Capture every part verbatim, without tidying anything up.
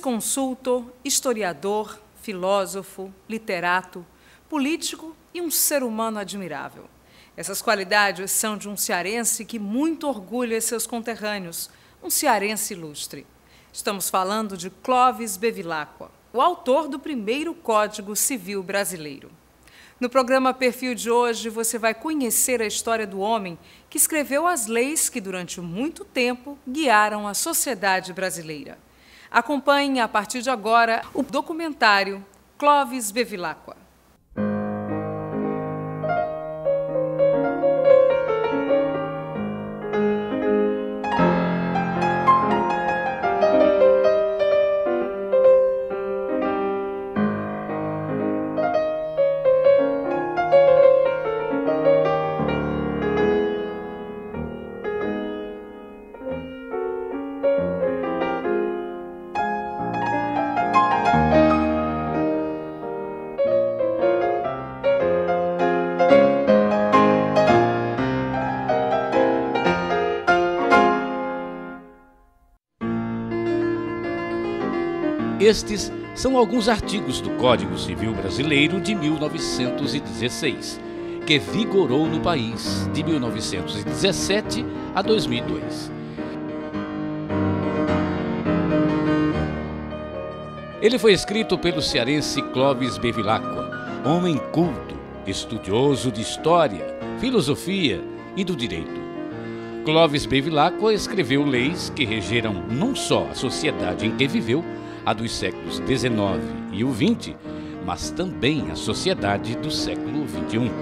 jurisconsulto, historiador, filósofo, literato, político e um ser humano admirável. Essas qualidades são de um cearense que muito orgulha seus conterrâneos, um cearense ilustre. Estamos falando de Clovis Bevilacqua, o autor do primeiro Código Civil brasileiro. No programa Perfil de hoje, você vai conhecer a história do homem que escreveu as leis que, durante muito tempo, guiaram a sociedade brasileira. Acompanhe, a partir de agora, o documentário Clovis Bevilacqua. Estes são alguns artigos do Código Civil Brasileiro de mil novecentos e dezesseis, que vigorou no país de mil novecentos e dezessete a dois mil e dois. Ele foi escrito pelo cearense Clovis Bevilacqua, homem culto, estudioso de história, filosofia e do direito. Clovis Bevilacqua escreveu leis que regeram não só a sociedade em que viveu, a dos séculos dezenove e o vinte, mas também a sociedade do século vinte e um.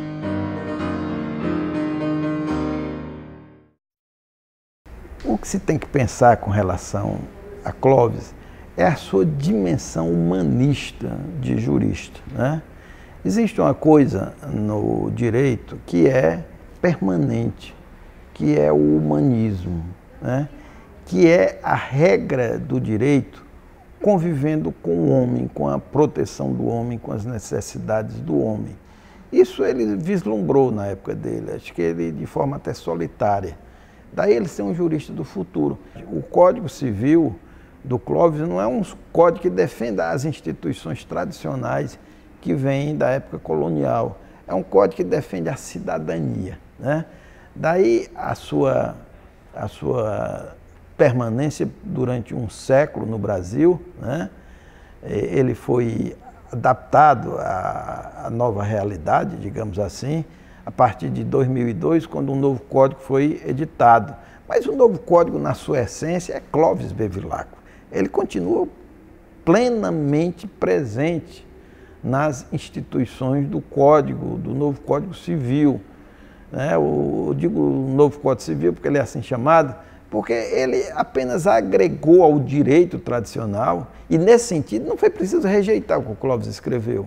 O que se tem que pensar com relação a Clovis é a sua dimensão humanista de jurista, né? Existe uma coisa no direito que é permanente, que é o humanismo, né? Que é a regra do direito convivendo com o homem, com a proteção do homem, com as necessidades do homem. Isso ele vislumbrou na época dele, acho que ele de forma até solitária. Daí ele ser um jurista do futuro. O Código Civil do Clovis não é um código que defenda as instituições tradicionais que vêm da época colonial. É um código que defende a cidadania, né? Daí a sua, a sua permanência durante um século no Brasil, né? Ele foi adaptado à, à nova realidade, digamos assim, a partir de dois mil e dois, quando um novo código foi editado. Mas o novo código, na sua essência, é Clovis Bevilacqua. Ele continua plenamente presente nas instituições do Código, do novo Código Civil. Né? Eu digo novo Código Civil porque ele é assim chamado, porque ele apenas agregou ao direito tradicional, e nesse sentido não foi preciso rejeitar o que o Clovis escreveu.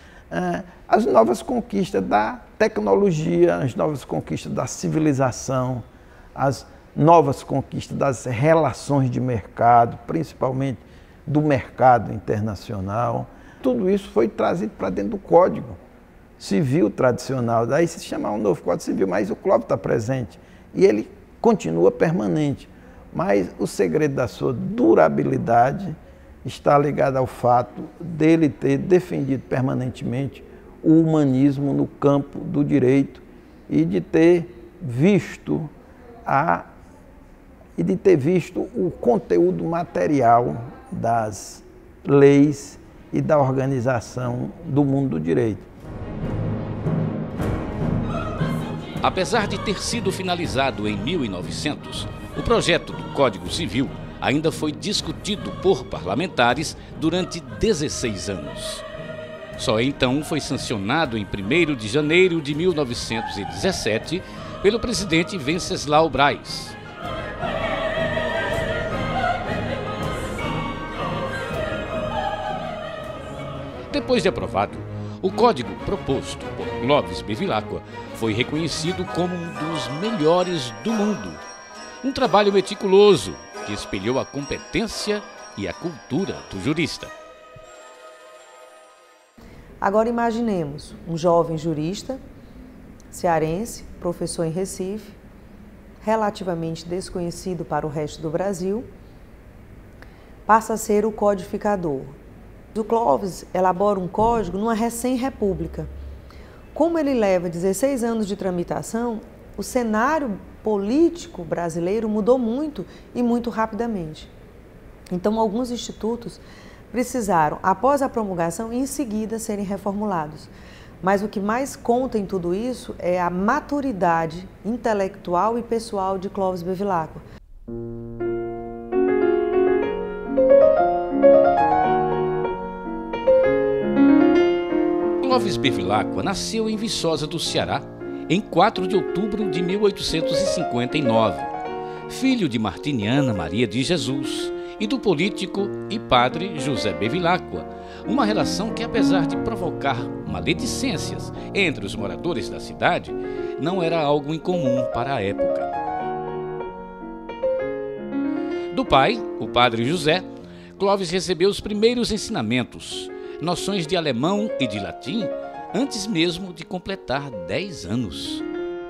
As novas conquistas da tecnologia, as novas conquistas da civilização, as novas conquistas das relações de mercado, principalmente do mercado internacional, tudo isso foi trazido para dentro do Código Civil tradicional. Daí se chama um novo Código Civil, mas o Clovis está presente e ele continua permanente, mas o segredo da sua durabilidade está ligado ao fato dele ter defendido permanentemente o humanismo no campo do direito e de ter visto a e de ter visto o conteúdo material das leis e da organização do mundo do direito. Apesar de ter sido finalizado em mil e novecentos, o projeto do Código Civil ainda foi discutido por parlamentares durante dezesseis anos. Só então foi sancionado em primeiro de janeiro de mil novecentos e dezessete pelo presidente Venceslau Braz. Depois de aprovado, o código proposto por Clovis Bevilacqua foi reconhecido como um dos melhores do mundo. Um trabalho meticuloso que espelhou a competência e a cultura do jurista. Agora imaginemos um jovem jurista, cearense, professor em Recife, relativamente desconhecido para o resto do Brasil, passa a ser o codificador. O Clóvis elabora um código numa recém-república. Como ele leva dezesseis anos de tramitação, o cenário político brasileiro mudou muito e muito rapidamente. Então, alguns institutos precisaram, após a promulgação, em seguida serem reformulados. Mas o que mais conta em tudo isso é a maturidade intelectual e pessoal de Clóvis Bevilacqua. Clóvis Bevilacqua nasceu em Viçosa do Ceará em quatro de outubro de mil oitocentos e cinquenta e nove, filho de Martiniana Maria de Jesus e do político e padre José Bevilacqua, uma relação que, apesar de provocar maledicências entre os moradores da cidade, não era algo incomum para a época. Do pai, o padre José, Clóvis recebeu os primeiros ensinamentos, noções de alemão e de latim, antes mesmo de completar dez anos.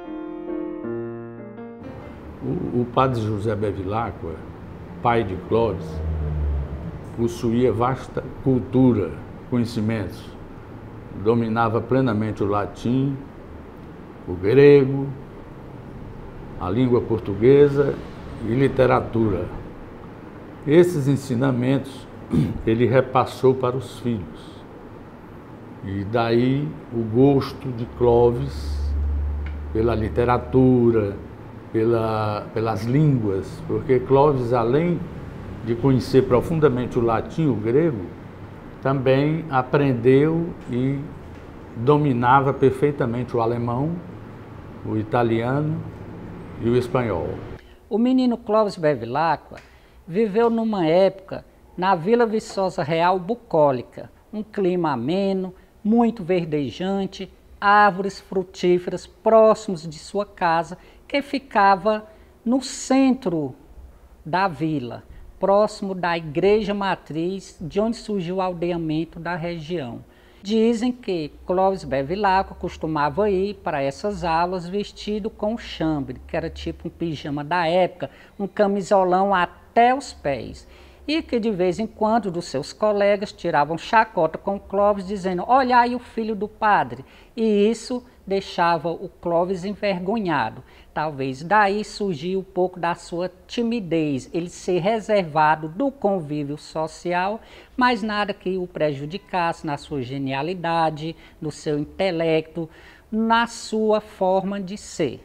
O, o padre José Bevilacqua, pai de Clóvis, possuía vasta cultura, conhecimentos. Dominava plenamente o latim, o grego, a língua portuguesa e literatura. Esses ensinamentos ele repassou para os filhos. E daí o gosto de Clóvis pela literatura, pela, pelas línguas, porque Clóvis, além de conhecer profundamente o latim e o grego, também aprendeu e dominava perfeitamente o alemão, o italiano e o espanhol. O menino Clóvis Bevilacqua viveu numa época na Vila Viçosa Real Bucólica, um clima ameno, muito verdejante, árvores frutíferas próximos de sua casa, que ficava no centro da vila, próximo da igreja matriz, de onde surgiu o aldeamento da região. Dizem que Clóvis Bevilacqua costumava ir para essas aulas vestido com chambre, que era tipo um pijama da época, um camisolão até os pés. E que de vez em quando dos seus colegas tiravam chacota com o Clóvis, dizendo: olha aí o filho do padre. E isso deixava o Clóvis envergonhado. Talvez daí surgiu um pouco da sua timidez, ele ser reservado do convívio social, mas nada que o prejudicasse na sua genialidade, no seu intelecto, na sua forma de ser.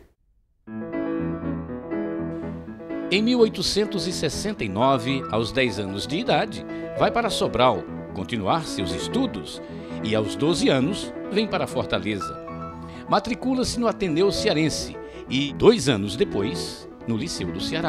Em mil oitocentos e sessenta e nove, aos dez anos de idade, vai para Sobral continuar seus estudos e, aos doze anos, vem para Fortaleza. Matricula-se no Ateneu Cearense e, dois anos depois, no Liceu do Ceará.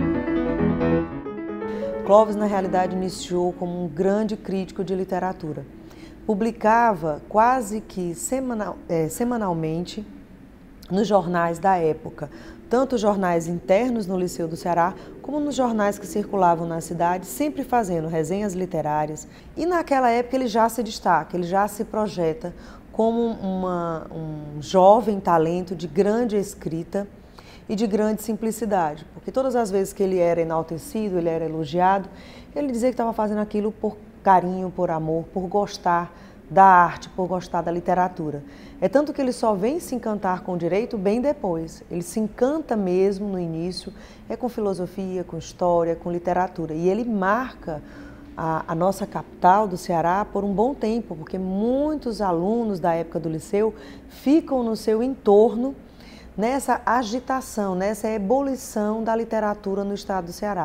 Clóvis, na realidade, iniciou como um grande crítico de literatura. Publicava quase que semanal, é, semanalmente nos jornais da época, tanto jornais internos no Liceu do Ceará, como nos jornais que circulavam na cidade, sempre fazendo resenhas literárias. E naquela época ele já se destaca, ele já se projeta como uma, um jovem talento de grande escrita e de grande simplicidade, porque todas as vezes que ele era enaltecido, ele era elogiado, ele dizia que estava fazendo aquilo por carinho, por amor, por gostar da arte, por gostar da literatura. É tanto que ele só vem se encantar com o direito bem depois. Ele se encanta mesmo no início, é com filosofia, com história, com literatura. E ele marca a, a nossa capital do Ceará por um bom tempo, porque muitos alunos da época do liceu ficam no seu entorno nessa agitação, nessa ebulição da literatura no estado do Ceará.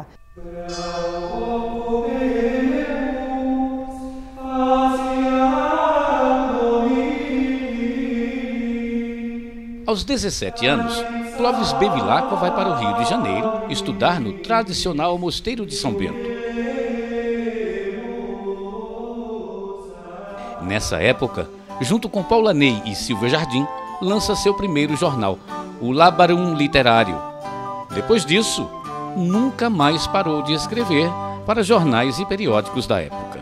Aos dezessete anos, Clóvis Bevilacqua vai para o Rio de Janeiro estudar no tradicional Mosteiro de São Bento. Nessa época, junto com Paula Ney e Silvia Jardim, lança seu primeiro jornal, o Labarum Literário. Depois disso, nunca mais parou de escrever para jornais e periódicos da época.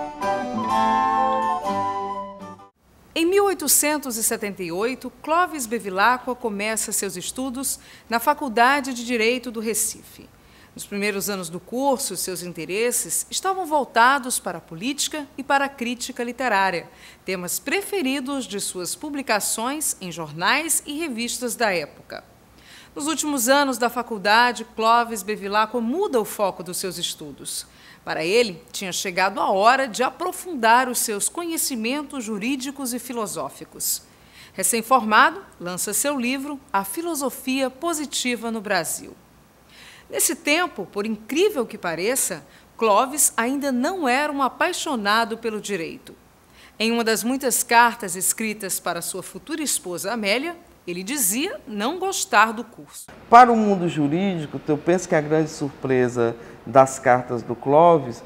Em mil oitocentos e setenta e oito, Clóvis Bevilacqua começa seus estudos na Faculdade de Direito do Recife. Nos primeiros anos do curso, seus interesses estavam voltados para a política e para a crítica literária, temas preferidos de suas publicações em jornais e revistas da época. Nos últimos anos da faculdade, Clóvis Bevilacqua muda o foco dos seus estudos. Para ele, tinha chegado a hora de aprofundar os seus conhecimentos jurídicos e filosóficos. Recém-formado, lança seu livro A Filosofia Positiva no Brasil. Nesse tempo, por incrível que pareça, Clóvis ainda não era um apaixonado pelo direito. Em uma das muitas cartas escritas para sua futura esposa Amélia, ele dizia não gostar do curso. Para o mundo jurídico, eu penso que a grande surpresa das cartas do Clóvis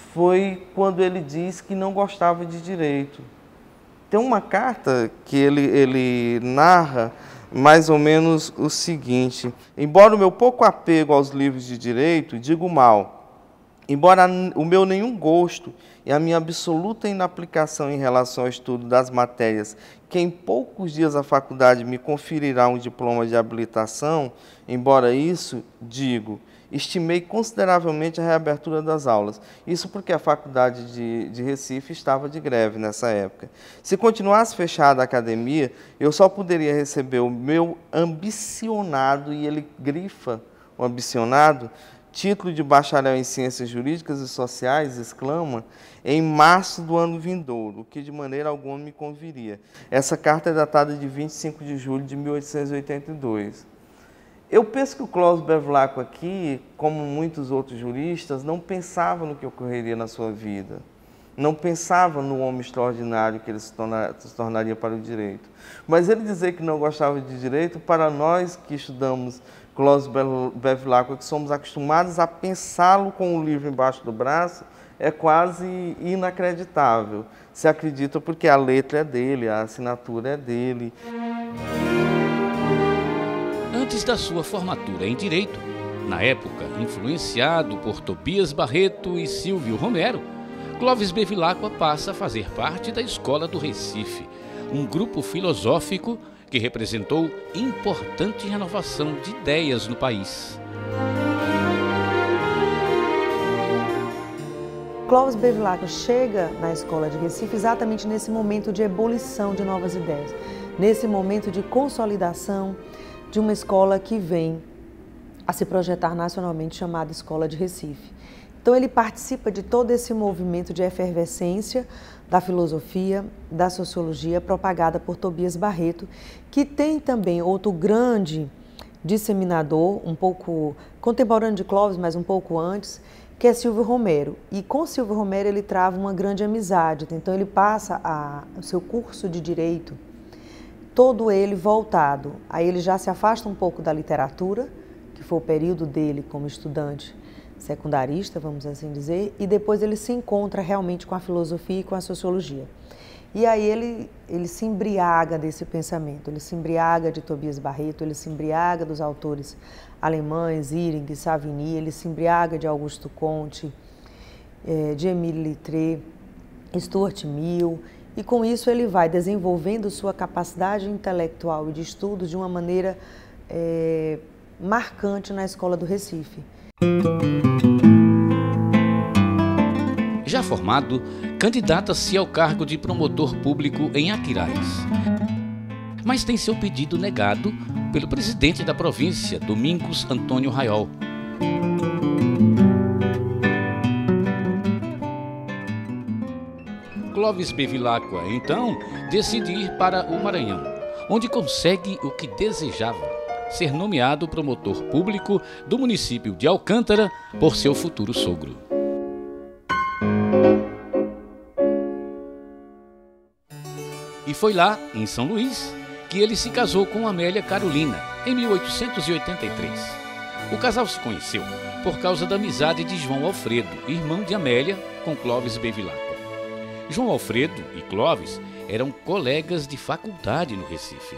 foi quando ele diz que não gostava de direito. Tem uma carta que ele, ele narra mais ou menos o seguinte: embora o meu pouco apego aos livros de direito, digo mal, embora o meu nenhum gosto e a minha absoluta inaplicação em relação ao estudo das matérias que em poucos dias a faculdade me conferirá um diploma de habilitação, embora isso, digo, estimei consideravelmente a reabertura das aulas. Isso porque a faculdade de, de Recife estava de greve nessa época. Se continuasse fechada a academia, eu só poderia receber o meu ambicionado, e ele grifa o ambicionado, título de bacharel em Ciências Jurídicas e Sociais, exclama, em março do ano vindouro, o que de maneira alguma me conviria. Essa carta é datada de vinte e cinco de julho de mil oitocentos e oitenta e dois. Eu penso que o Clóvis Bevilacqua aqui, como muitos outros juristas, não pensava no que ocorreria na sua vida. Não pensava no homem extraordinário que ele se, torna, se tornaria para o direito. Mas ele dizer que não gostava de direito, para nós que estudamos Clóvis Bevilacqua, que somos acostumados a pensá-lo com o livro embaixo do braço, é quase inacreditável. Se acredita porque a letra é dele, a assinatura é dele. Antes da sua formatura em Direito, na época influenciado por Tobias Barreto e Silvio Romero, Clóvis Bevilacqua passa a fazer parte da Escola do Recife, um grupo filosófico que representou importante renovação de ideias no país. Clóvis Bevilacqua chega na Escola de Recife exatamente nesse momento de ebulição de novas ideias, nesse momento de consolidação de uma escola que vem a se projetar nacionalmente, chamada Escola de Recife. Então ele participa de todo esse movimento de efervescência da filosofia, da sociologia, propagada por Tobias Barreto, que tem também outro grande disseminador, um pouco contemporâneo de Clóvis, mas um pouco antes, que é Silvio Romero. E com Silvio Romero ele trava uma grande amizade, então ele passa a, o seu curso de Direito, todo ele voltado. Aí ele já se afasta um pouco da literatura, que foi o período dele como estudante secundarista, vamos assim dizer, e depois ele se encontra realmente com a filosofia e com a sociologia. E aí ele, ele se embriaga desse pensamento, ele se embriaga de Tobias Barreto, ele se embriaga dos autores alemães, Iring, Savigny, ele se embriaga de Augusto Comte, de Émile Littré, Stuart Mill, e com isso ele vai desenvolvendo sua capacidade intelectual e de estudo de uma maneira é, marcante na Escola do Recife. Já formado, candidata-se ao cargo de promotor público em Aquiraz, mas tem seu pedido negado pelo presidente da província, Domingos Antônio Raiol. Clóvis Bevilacqua, então, decide ir para o Maranhão, onde consegue o que desejava, ser nomeado promotor público do município de Alcântara por seu futuro sogro. E foi lá, em São Luís, que ele se casou com Amélia Carolina, em mil oitocentos e oitenta e três. O casal se conheceu por causa da amizade de João Alfredo, irmão de Amélia, com Clóvis Bevilacqua. João Alfredo e Clóvis eram colegas de faculdade no Recife.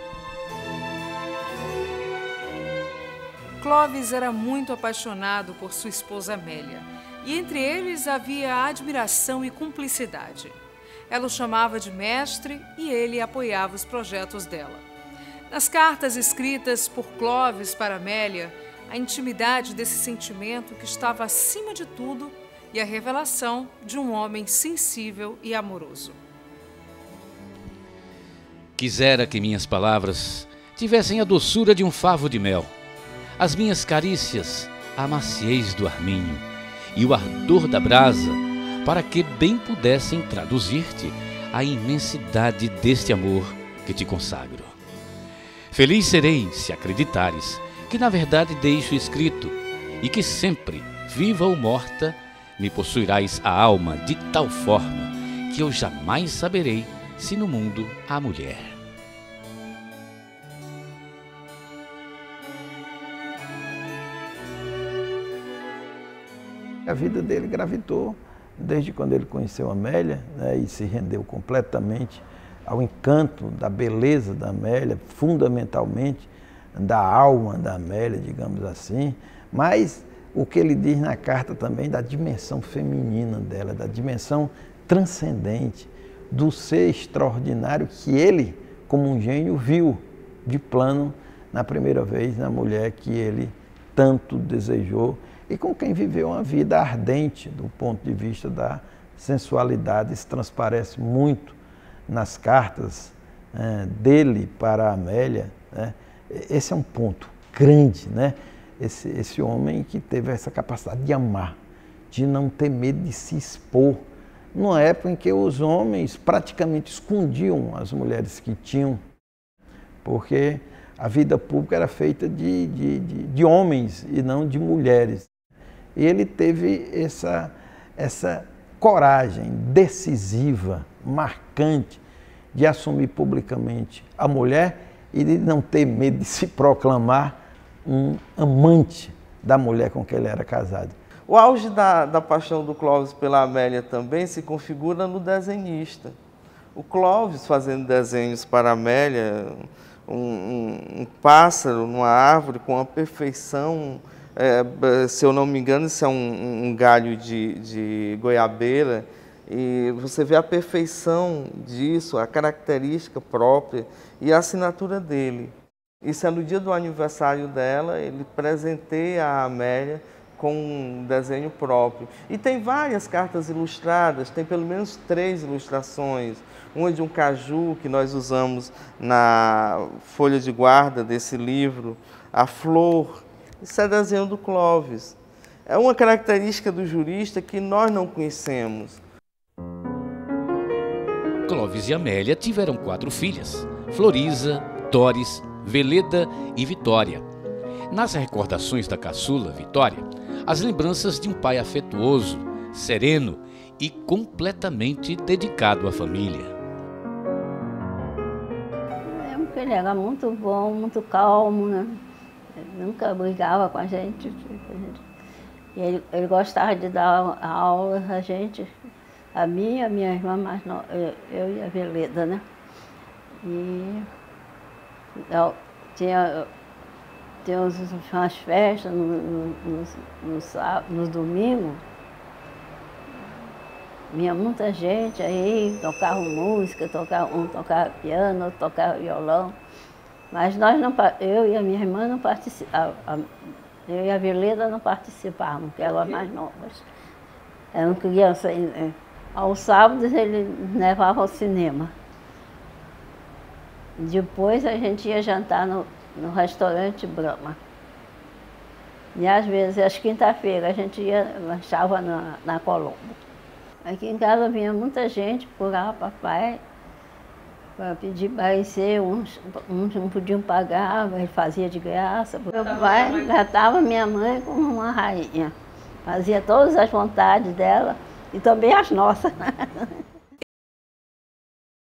Clóvis era muito apaixonado por sua esposa Amélia, e entre eles havia admiração e cumplicidade. Ela o chamava de mestre e ele apoiava os projetos dela. Nas cartas escritas por Clóvis para Amélia, a intimidade desse sentimento que estava acima de tudo e a revelação de um homem sensível e amoroso. Quisera que minhas palavras tivessem a doçura de um favo de mel, as minhas carícias a maciez do arminho e o ardor da brasa, para que bem pudessem traduzir-te a imensidade deste amor que te consagro. Feliz serei se acreditares que na verdade deixo escrito e que sempre, viva ou morta, me possuirás a alma de tal forma que eu jamais saberei se no mundo há mulher. A vida dele gravitou desde quando ele conheceu Amélia, né, e se rendeu completamente ao encanto da beleza da Amélia, fundamentalmente da alma da Amélia, digamos assim, mas o que ele diz na carta também da dimensão feminina dela, da dimensão transcendente, do ser extraordinário que ele, como um gênio, viu de plano na primeira vez na mulher que ele tanto desejou e com quem viveu uma vida ardente do ponto de vista da sensualidade. Isso transparece muito nas cartas é, dele para a Amélia, né? Esse é um ponto grande, né? Esse, esse homem que teve essa capacidade de amar, de não ter medo de se expor, numa época em que os homens praticamente escondiam as mulheres que tinham, porque a vida pública era feita de, de, de, de homens e não de mulheres. E ele teve essa, essa coragem decisiva, marcante, de assumir publicamente a mulher e de não ter medo de se proclamar um amante da mulher com quem ele era casado. O auge da, da paixão do Clóvis pela Amélia também se configura no desenhista. O Clóvis fazendo desenhos para a Amélia, um, um, um pássaro numa árvore com a perfeição, é, se eu não me engano, isso é um, um galho de, de goiabeira, e você vê a perfeição disso, a característica própria e a assinatura dele. Isso é no dia do aniversário dela, ele presenteia a Amélia com um desenho próprio. E tem várias cartas ilustradas, tem pelo menos três ilustrações. Uma de um caju que nós usamos na folha de guarda desse livro, a flor. Isso é desenho do Clóvis. É uma característica do jurista que nós não conhecemos. Clóvis e Amélia tiveram quatro filhas: Florisa, Doris, Veleda e Vitória. Nas recordações da caçula, Vitória, as lembranças de um pai afetuoso, sereno e completamente dedicado à família. É porque ele era muito bom, muito calmo, né? Ele nunca brigava com a gente. E ele, ele gostava de dar aula a gente, a minha, a minha irmã mais nova, eu e a Veleda, né? E eu, tinha, tinha umas festas no, no, no, no, sábado, no domingo, vinha muita gente aí, tocava música, tocava, um tocava piano, outro tocava violão, mas nós não, eu e a minha irmã não participávamos, eu e a Veleda não participávamos, porque eram as mais novas, eram crianças ainda. Aos sábados ele levava ao cinema. Depois a gente ia jantar no, no restaurante Brahma. E às vezes, às quinta-feiras, a gente ia, lanchava na, na Colombo. Aqui em casa vinha muita gente procurar papai para pedir parecer, uns, uns não podiam pagar, ele fazia de graça. Meu pai tratava minha mãe como uma rainha, fazia todas as vontades dela e também as nossas.